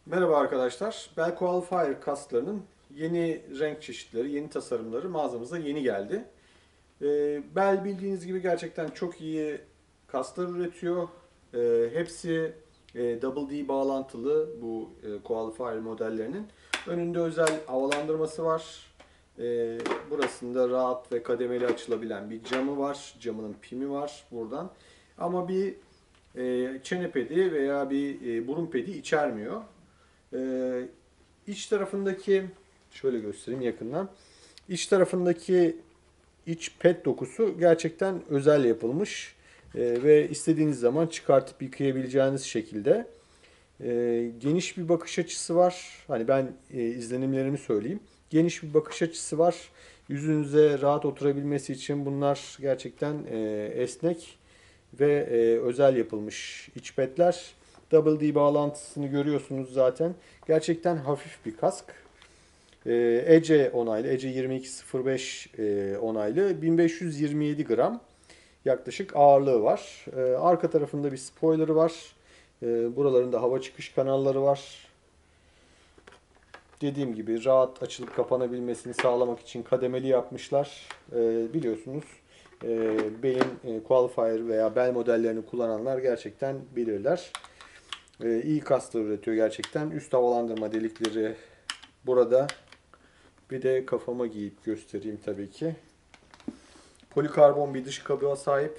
Merhaba arkadaşlar. Bell Qualifier kasklarının yeni renk çeşitleri, yeni tasarımları mağazamıza yeni geldi. Bell bildiğiniz gibi gerçekten çok iyi kasklar üretiyor. Hepsi Double D bağlantılı bu Qualifier modellerinin. Önünde özel havalandırması var. Burasında rahat ve kademeli açılabilen bir camı var. Camının pimi var buradan. Ama bir çene pedi veya bir burun pedi içermiyor. Ee, iç tarafındaki şöyle göstereyim yakından. İç tarafındaki iç pet dokusu gerçekten özel yapılmış. Ve istediğiniz zaman çıkartıp yıkayabileceğiniz şekilde. Geniş bir bakış açısı var. Hani ben izlenimlerimi söyleyeyim. Geniş bir bakış açısı var. Yüzünüze rahat oturabilmesi için bunlar gerçekten esnek ve özel yapılmış iç petler. Double D bağlantısını görüyorsunuz zaten. Gerçekten hafif bir kask. ECE onaylı, ECE 2205 onaylı. 1527 gram yaklaşık ağırlığı var. Arka tarafında bir spoiler'ı var. Buralarında hava çıkış kanalları var. Dediğim gibi rahat açılıp kapanabilmesini sağlamak için kademeli yapmışlar. Biliyorsunuz Bell'in Qualifier veya Bell modellerini kullananlar gerçekten bilirler. İyi kasklar üretiyor gerçekten. Üst havalandırma delikleri burada. Bir de kafama giyip göstereyim tabii ki. Polikarbon bir dış kabuğa sahip.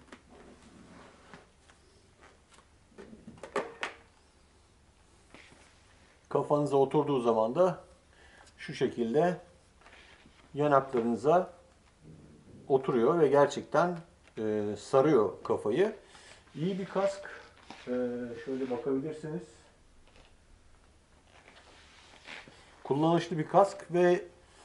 Kafanıza oturduğu zaman da şu şekilde yanaklarınıza oturuyor ve gerçekten sarıyor kafayı. İyi bir kask. Şöyle bakabilirsiniz. Kullanışlı bir kask ve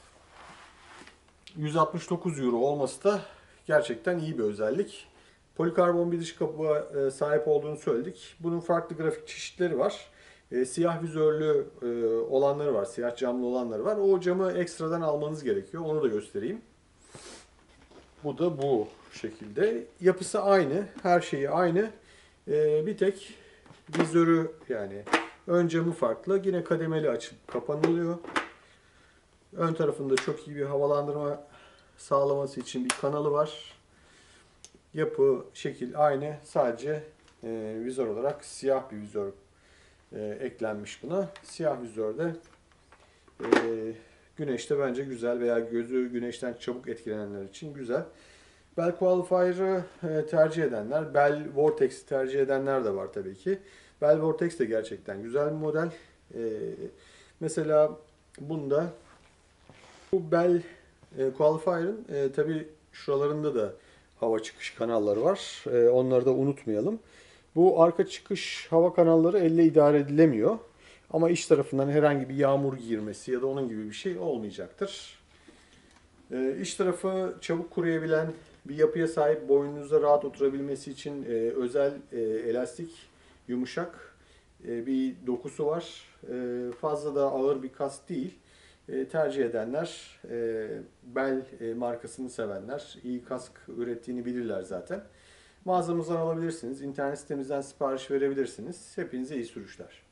169 euro olması da gerçekten iyi bir özellik. Polikarbon bir dış kabuğa sahip olduğunu söyledik. Bunun farklı grafik çeşitleri var. Siyah vizörlü olanları var, siyah camlı olanları var. O camı ekstradan almanız gerekiyor. Onu da göstereyim. Bu da bu şekilde. Yapısı aynı, her şeyi aynı. Bir tek vizörü yani ön camı farklı. Yine kademeli açıp kapanılıyor. Ön tarafında çok iyi bir havalandırma sağlaması için bir kanalı var. Yapı, şekil aynı. Sadece vizör olarak siyah bir vizör eklenmiş buna. Siyah vizörde güneşte bence güzel veya gözü güneşten çabuk etkilenenler için güzel. Bell Qualifier'ı tercih edenler, Bell Vortex'i tercih edenler de var tabii ki. Bell Vortex de gerçekten güzel bir model. Mesela bunda bu Bell Qualifier'ın tabii şuralarında da hava çıkış kanalları var. Onları da unutmayalım. Bu arka çıkış hava kanalları elle idare edilemiyor. Ama iç tarafından herhangi bir yağmur girmesi ya da onun gibi bir şey olmayacaktır. İç tarafı çabuk kuruyabilen bir yapıya sahip, boynunuza rahat oturabilmesi için özel elastik, yumuşak bir dokusu var. Fazla da ağır bir kask değil. Tercih edenler, Bell markasını sevenler, iyi kask ürettiğini bilirler zaten. Mağazamızdan alabilirsiniz. İnternet sitemizden sipariş verebilirsiniz. Hepinize iyi sürüşler.